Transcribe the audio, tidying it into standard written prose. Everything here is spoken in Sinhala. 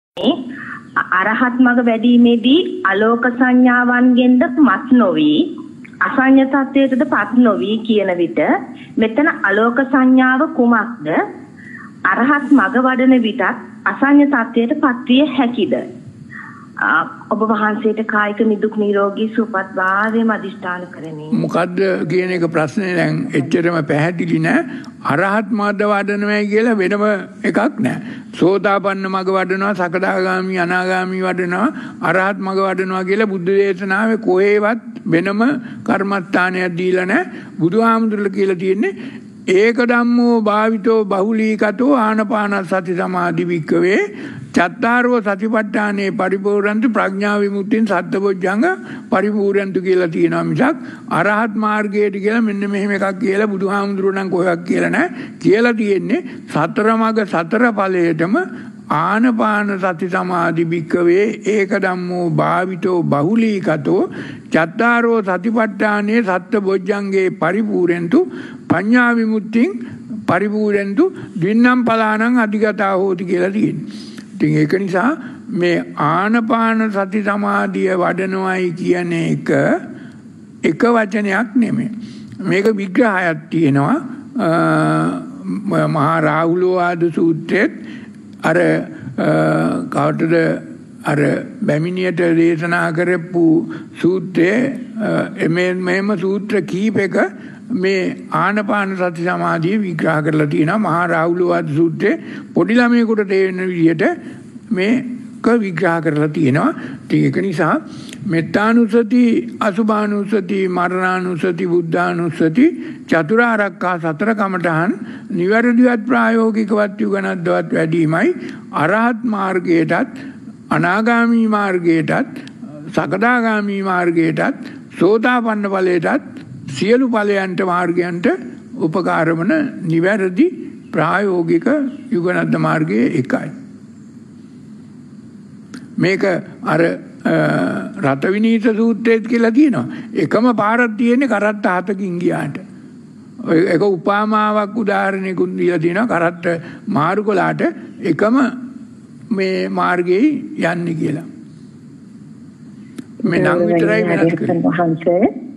අරහත් මඟ වැඩීමේදී අලෝක සංඥාවන්ගෙන්ද මත් නොවි අසඤ්ඤ තත්ත්වයටද පත් නොවි කියන විට මෙතන අලෝක සංඥාව කුමක්ද? අරහත් මඟ වඩන විටත් අසඤ්ඤ තත්ත්වයට පත්විය හැකිද? ඔබ වහන්සේට කායික නිදුක් නිරෝගී සුවපත් භාවයම අදිෂ්ඨාන කරමි. මොකද්ද කියන එක ප්‍රශ්නේ දැන් එච්චරම පැහැදිලි නෑ. අරහත් මාර්ග වඩනවා කියලා වෙනම එකක් නෑ. සෝතාපන්න මග වඩනවා, සකදාගාමි, අනාගාමි වඩනවා, අරහත් මග වඩනවා කියලා බුද්ධ දේශනාවේ කොහේවත් වෙනම කර්මස්ථානයක් දීලා නෑ. බුදුහාමුදුරුවෝ කියලා තියෙන්නේ ඒක ධම්මෝ භාවිතෝ බහුලීකතෝ ආනපාන සති සමාධි වික්කවේ චත්තාරෝ සතිපට්ඨානේ පරිපූර්ණන්තු ප්‍රඥා විමුක්තින් සත්බොජ්ජංග පරිපූර්ණන්තු කියලා තියෙනවා මිසක් අරහත් මාර්ගයට කියලා මෙන්න මෙහෙම එකක් කියලා බුදුහාමුදුරුවෝ නම් කොහෙවත් කියලා නැහැ. කියලා තියෙන්නේ සතර මග සතර ඵලයටම ආනපාන සති සමාධි වික්කවේ ඒක ධම්මෝ භාවිතෝ බහුලීකතෝ චත්තාරෝ සතිපට්ඨානේ සත්බොජ්ජංගේ පරිපූර්ණන්තු පඤ්ඤා විමුක්තින් පරිපූර්ණන්තු දින්නම් පලානං අධිගතා හෝති කියලා තියෙනවා. ඉතින් ඒක නිසා මේ ආනපාන සති සමාධිය වඩනවායි කියන එක වචනයක් නෙමෙයි. මේක විග්‍රහයක් තියෙනවා. මහා රාහුලෝවාද සූත්‍රයේත් අර කවටද අර බැමිණියට දේශනා කරපු සූත්‍රයේ මෙහෙම සූත්‍ර කීපයක මේ ආනපාන සති සමාධිය විග්‍රහ කරලා තියෙනවා. මහා රාහුලෝවාද සූත්‍රයේ පොඩි ළමයෙකුට තේරෙන විදිහට මේක විග්‍රහ කරලා තියෙනවා. ඒක නිසා මෙත්තානුසති, අසුභානුසති, මරණානුසති, බුද්ධානුසති, චතුරාර්යකා සතර කමඨහන් නිවැරදිවත් ප්‍රායෝගිකවත් යුගනද්දවත් වැඩිමයි අරහත් මාර්ගයටත් අනාගාමී මාර්ගයටත් සකදාගාමී මාර්ගයටත් සෝතාපන්න ඵලයටත් සියලු ඵලයන්ට මාර්ගයන්ට උපකාර වන නිවැරදි ප්‍රායෝගික යුගනද්ද මාර්ගයේ එකයි. මේක අර රතවිනීත සූත්‍රයේත් කියලා තියෙනවා. එකම පාරක් තියෙන්නේ කරත්ත හතකින් ගියාට. ඒක උපමාවක් උදාහරණයකුත් දීලා තියෙනවා. කරත්ත මාරු කළාට එකම මේ මාර්ගයේ යන්නේ කියලා. මේ නම් විතරයි වෙනස් කරන්නේ.